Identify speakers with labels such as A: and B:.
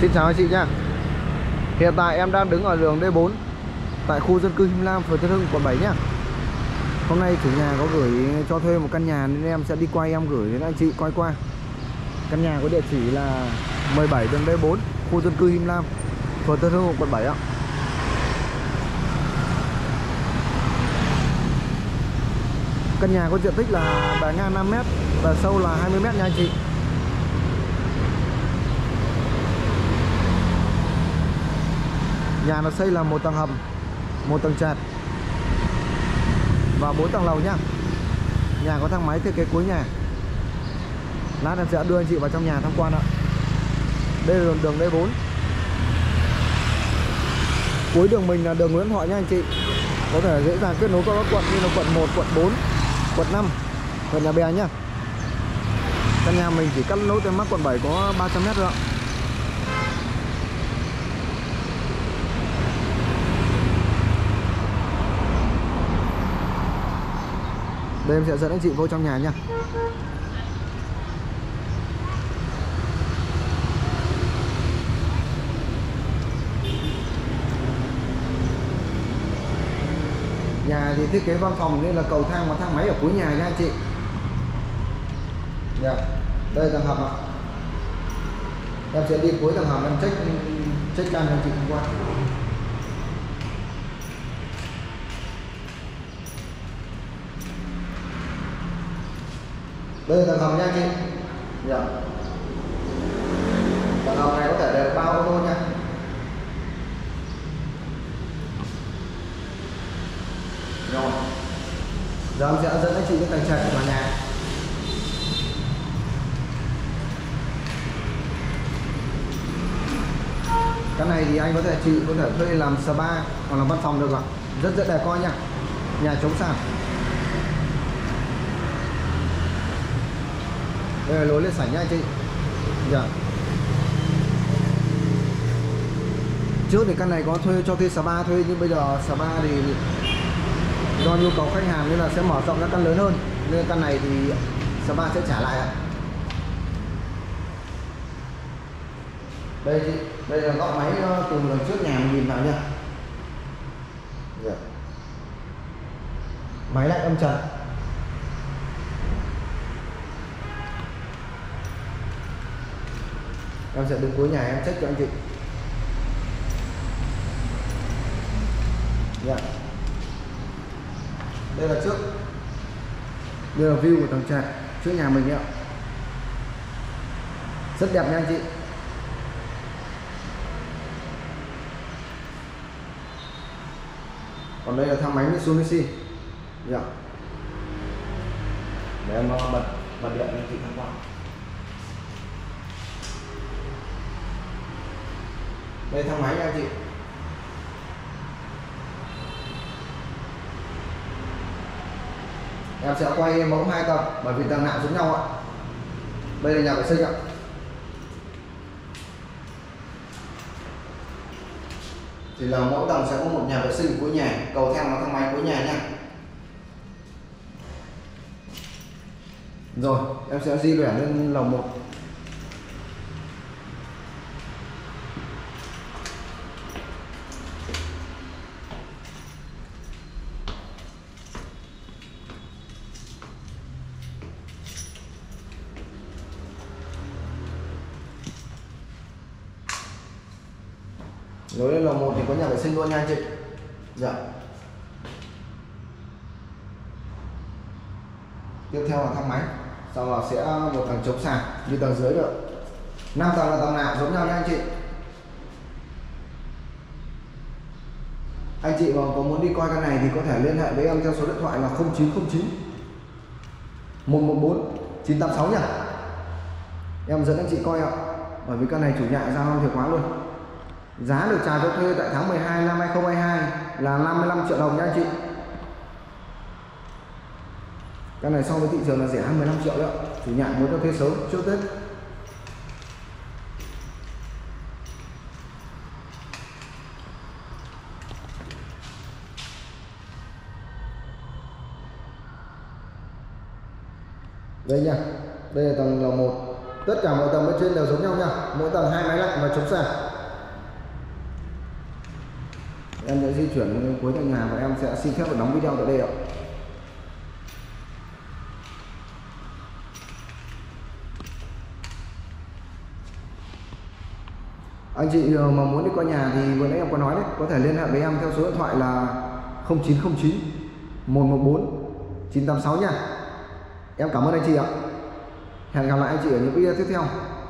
A: Xin chào anh chị nhá. Hiện tại em đang đứng ở đường D4 tại khu dân cư Him Lam, phường Tân Hưng, quận 7 nhá. Hôm nay chủ nhà có gửi cho thuê một căn nhà nên em sẽ đi quay, em gửi đến anh chị coi qua. Căn nhà có địa chỉ là 17 đường D4, khu dân cư Him Lam, phường Tân Hưng, quận 7 ạ. Căn nhà có diện tích là bề ngang 5 m và sâu là 20 m nha anh chị. Nhà nó xây là một tầng hầm, một tầng trệt và 4 tầng lầu nhá. Nhà có thang máy thiết kế cuối nhà. Lát em sẽ đưa anh chị vào trong nhà tham quan ạ. Đây là đường D4. Cuối đường mình là đường Nguyễn Thọ nha anh chị. Có thể dễ dàng kết nối các quận như là quận 1, quận 4, quận 5, quận Nhà Bè nhá. Căn nhà mình chỉ cắt nối tới mắc quận 7 có 300 m thôi ạ. Đây em sẽ dẫn anh chị vô trong nhà nha. Nhà thì thiết kế văn phòng nên là cầu thang và thang máy ở cuối nhà nha anh chị. Đây tầng hầm ạ. Em sẽ đi cuối tầng hầm, em check can cho anh chị tham quan. Đây là tầng hầm nha anh chị. Tầng hầm này có thể để bao ô tô nha. Rồi. Giờ em sẽ dẫn anh chị đến tầng trệt của tòa nhà. Cái này thì anh chị có thể thuê làm spa hoặc là văn phòng được ạ. Rất đẹp coi nha. Nhà chống sàn. Đây là lối lên sảnh nha anh chị. Trước thì căn này có cho thuê spa thuê, nhưng bây giờ spa thì do nhu cầu khách hàng nên là sẽ mở rộng ra căn lớn hơn, nên căn này thì spa sẽ trả lại ạ. Đây chị, đây là góc máy từ lần trước nhà mình nhìn vào nha. Máy lạnh âm trần. Em sẽ đứng cuối nhà em check cho anh chị. Đây là trước. Đây là view của tầng trệt trước nhà mình ạ. Rất đẹp nha anh chị. Còn đây là thang máy Mitsubishi. Để em bật điện cho anh chị tham quan. Đây thang máy nha anh chị. Em sẽ quay mẫu 2 tầng bởi vì tầng nào giống nhau ạ. Đây là nhà vệ sinh ạ. Thì là mỗi tầng sẽ có một nhà vệ sinh cuối nhà, cầu thang và thang máy cuối nhà nha. Rồi, em sẽ di chuyển lên lầu 1. Lối lên lầu 1 thì có nhà vệ sinh luôn nha anh chị. Tiếp theo là thang máy, sau đó sẽ một tầng chống sàn như tầng dưới được. 5 tầng là tầng nào giống nhau nha anh chị. Anh chị mà có muốn đi coi căn này thì có thể liên hệ với em theo số điện thoại là 0909 114 986 nhá. Em dẫn anh chị coi ạ. Bởi vì căn này chủ nhà giao năm thiệt quá luôn. Giá được chào cho thuê tại tháng 12 năm 2022 là 55 triệu đồng nha anh chị. Căn này so với thị trường là rẻ hơn 15 triệu đấy ạ. Chủ nhà muốn cho thuê sớm trước Tết. Đây nha. Đây là tầng lầu 1. Tất cả mọi tầng bên trên đều giống nhau nha, mỗi tầng 2 máy lạnh và chống sạc. Em sẽ di chuyển đến cuối tòa nhà và em sẽ xin phép được đóng video tại đây ạ. Anh chị mà muốn đi qua nhà thì vừa nãy em có nói đấy, có thể liên hệ với em theo số điện thoại là 0909 114 986 nha. Em cảm ơn anh chị ạ. Hẹn gặp lại anh chị ở những video tiếp theo.